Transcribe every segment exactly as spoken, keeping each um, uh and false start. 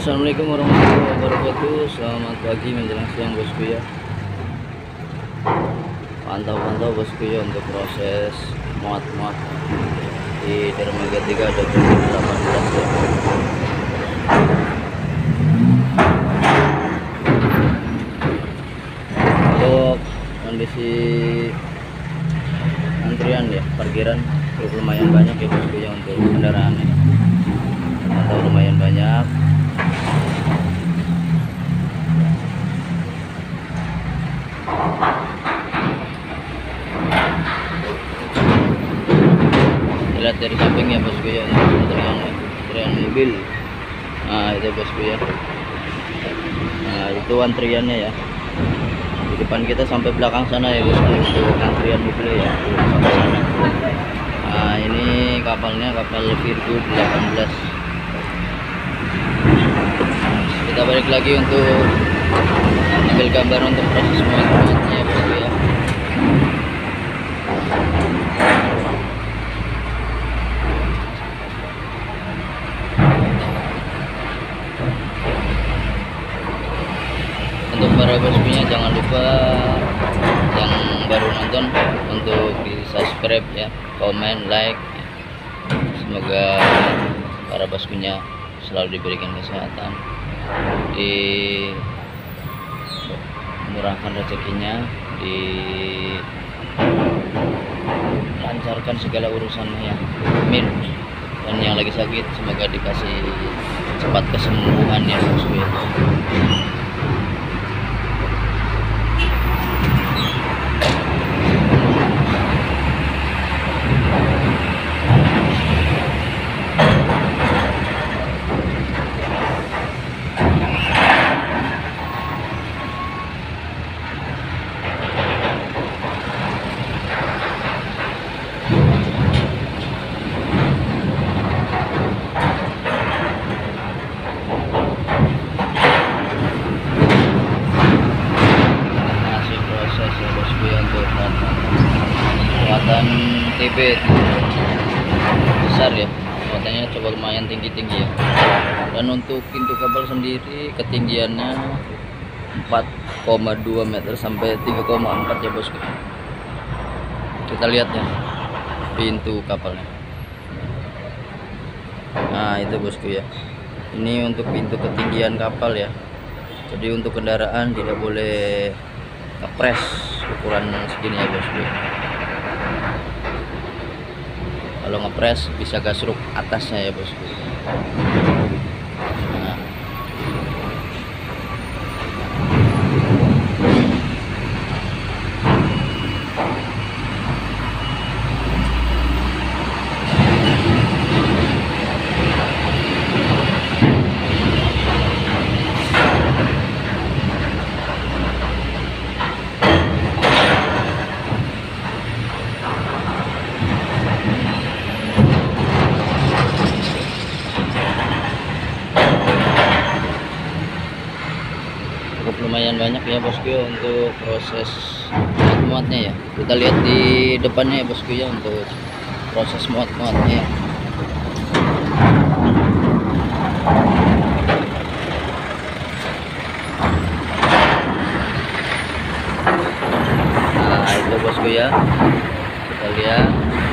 Assalamualaikum warahmatullahi wabarakatuh. Selamat pagi menjelang siang bosku ya. Pantau-pantau bosku ya untuk proses muat-muat di dermaga tiga dua ribu delapan belas ya. Untuk kondisi antrian ya, parkiran cukup lumayan banyak ya bosku ya untuk kendaraan ya. Pantau lumayan banyak. Lihat dari samping ya bosku ya, antrian antrian mobil. Nah itu bosku ya, nah itu antriannya ya, di depan kita sampai belakang sana ya bosku untuk antrian mobil ya, sampai sana. Nah ini kapalnya kapal Virgo delapan belas. Kita balik lagi untuk ambil gambar untuk proses muat-muatnya bosku ya. Untuk para boskunya jangan lupa yang baru nonton untuk di subscribe ya, komen, like. Semoga para boskunya selalu diberikan kesehatan, dimurahkan rezekinya, dilancarkan segala urusannya ya, amin. Dan yang lagi sakit semoga dikasih cepat kesembuhan ya bosku ya. Muatan T B besar ya, muatannya coba lumayan tinggi-tinggi ya. Dan untuk pintu kapal sendiri ketinggiannya empat koma dua meter sampai tiga koma empat ya bosku. Kita lihat ya pintu kapalnya. Nah itu bosku ya, ini untuk pintu ketinggian kapal ya. Jadi untuk kendaraan tidak boleh ngepres ukuran segini ya bosku. Kalau ngepres bisa gasruk atasnya ya bosku. Nah. Cukup lumayan banyak ya bosku ya untuk proses muat-muatnya ya. Kita lihat di depannya ya bosku ya untuk proses muat-muatnya ya. Nah itu bosku ya, kita lihat.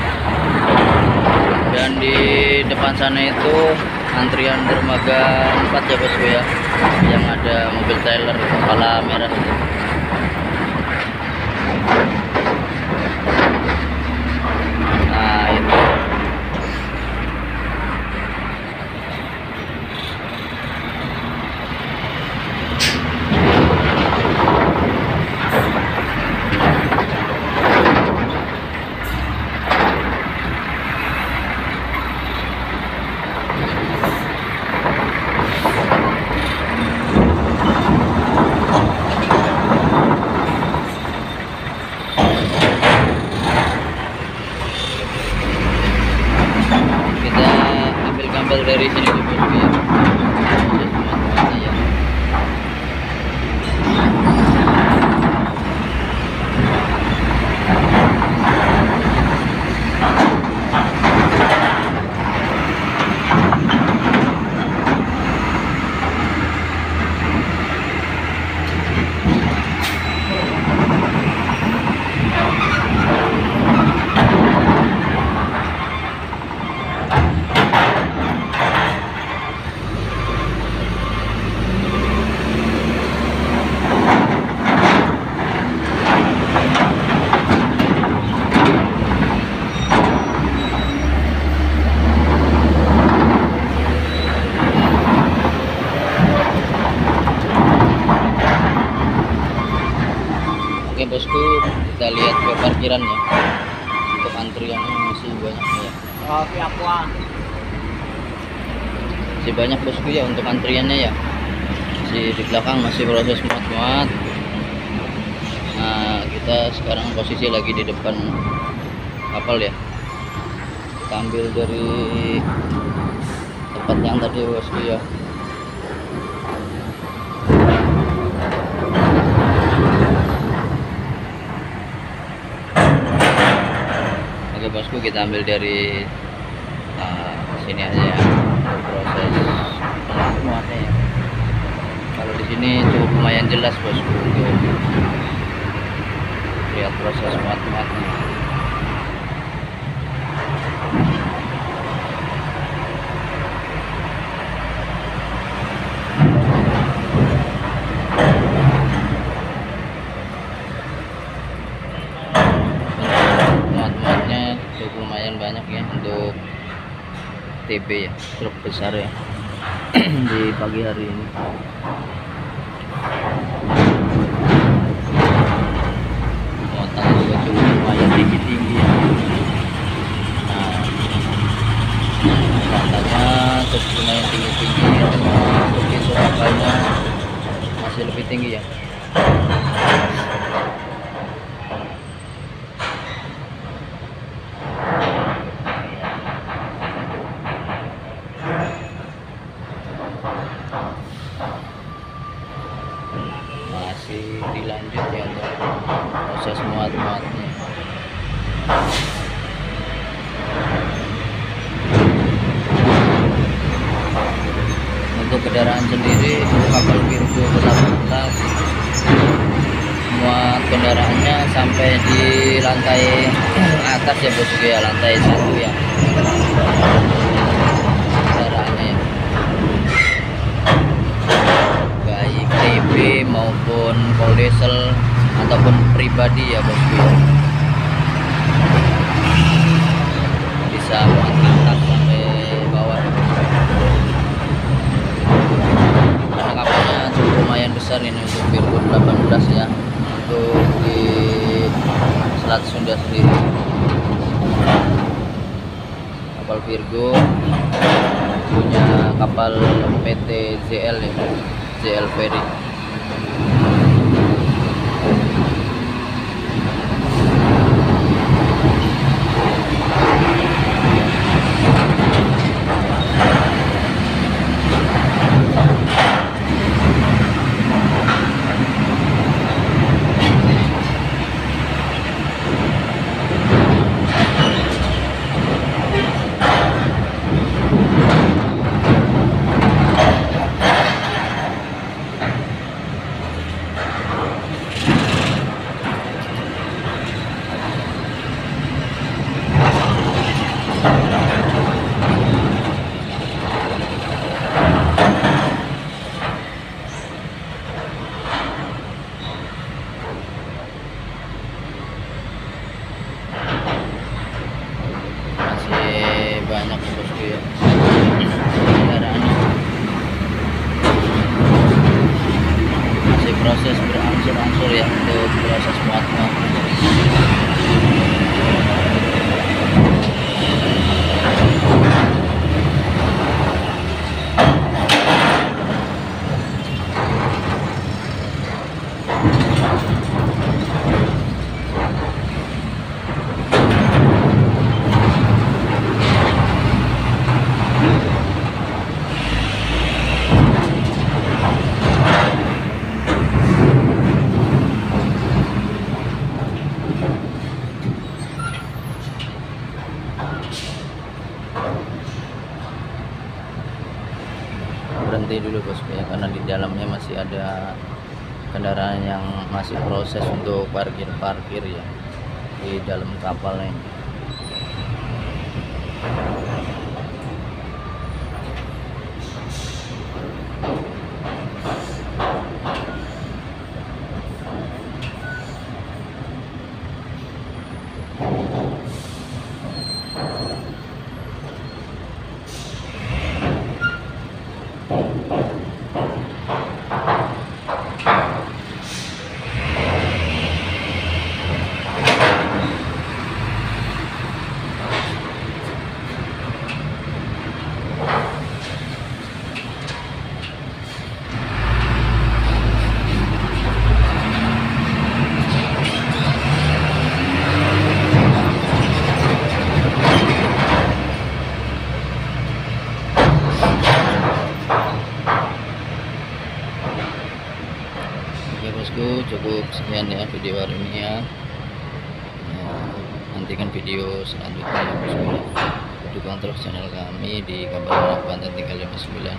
Dan di depan sana itu antrian dermaga empat ya bosku ya, yang ada mobil trailer kepala merah itu. Nah itu bosku, kita lihat ke parkirannya. Untuk antriannya masih banyak ya. Kopi aqua. Masih banyak bosku ya untuk antriannya ya. Masih di belakang masih proses muat-muat. Nah, kita sekarang posisi lagi di depan kapal ya. Kita ambil dari tempat yang tadi bosku ya. Oke bosku, kita ambil dari uh, sini aja ya untuk proses muatnya ya. Kalau di sini cukup lumayan jelas bosku untuk lihat proses muat-muatnya. Muat-muatnya cukup lumayan banyak ya untuk T B ya, truk besar ya di pagi hari ini. Muatannya juga cukup lumayan tinggi-tinggi ya. Nah, muatannya cukup lumayan tinggi-tinggi, untuk pintu kapalnya masih lebih tinggi ya. Masih dilanjut ya untuk proses muat-muatnya. Untuk kendaraan sendiri kapal Virgo delapan belas muat kendaraannya sampai di lantai atas ya bosku ya, lantai satu ya kendaraannya ya. Baik T B maupun full diesel ataupun pribadi ya bosku ya, bisa muat atas sampai bawah ya bosku. Karena kapalnya cukup lumayan besar ini untuk Virgo delapan belas ya, untuk di Selat Sunda sendiri. Kapal Virgo punya kapal P T Z L ya, Z L Ferry. Masih banyak bosku ya kendaraannya, masih proses berangsur-angsur ya untuk proses muat-muat. Berhenti dulu bosku ya, karena di dalamnya masih ada kendaraan yang masih proses untuk parkir-parkir ya di dalam kapalnya. bosku, cukup sekian ya video hari ini ya. Ya, nantikan video selanjutnya ya bosku. Dukung terus channel kami di Kabar Banten tiga lima sembilan.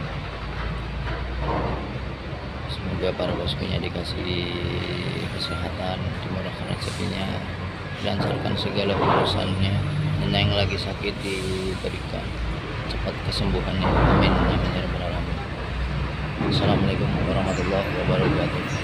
Semoga para boskunya dikasih kesehatan, dimurahkan rezekinya, dilancarkan segala urusannya, dan yang lagi sakit diberikan cepat kesembuhannya. Amin amin ya rabbal alamin. Assalamualaikum warahmatullahi wabarakatuh.